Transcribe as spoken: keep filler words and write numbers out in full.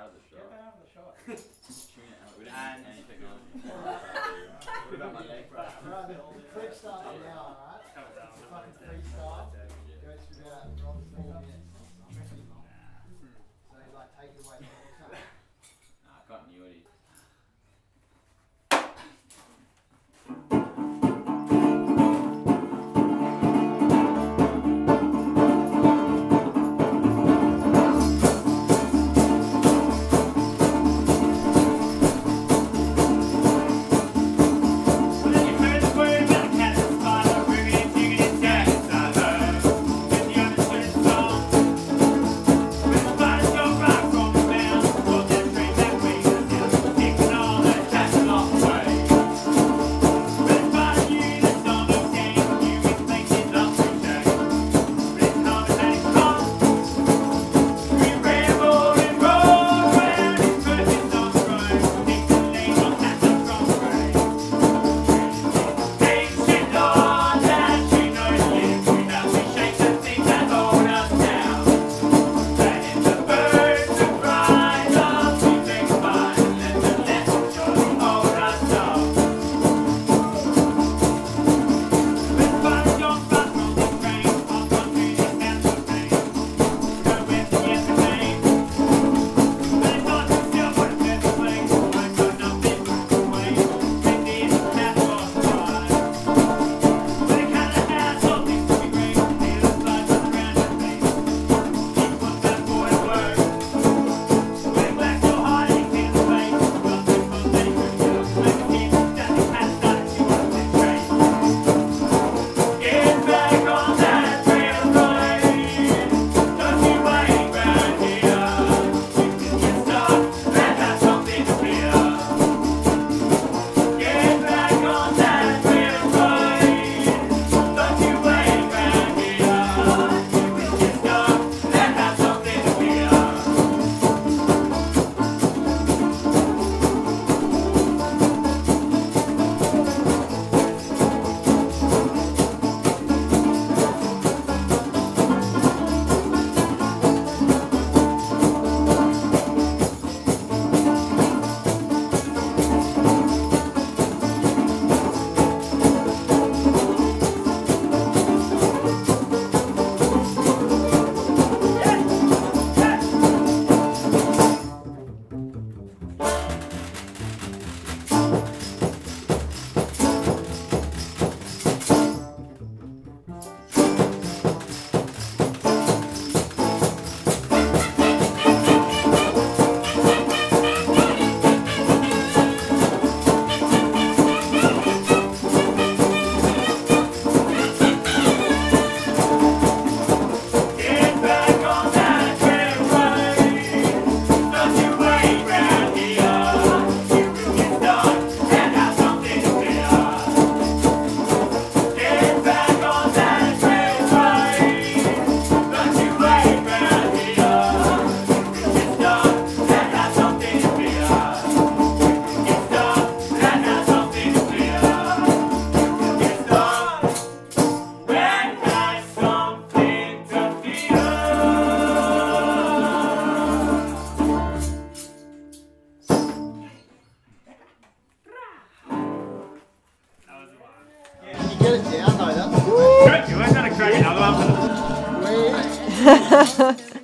out of the shot. Get out of the shot. Tune it out. We don't need any technology. What about my leg? Right, the clip starting now, alright? It's fucking freestyle. Goes through about around four minutes. So like take it away from the time. Nah, I continuity. Get it down though, that's You weren't going to crack another one for the... Wait.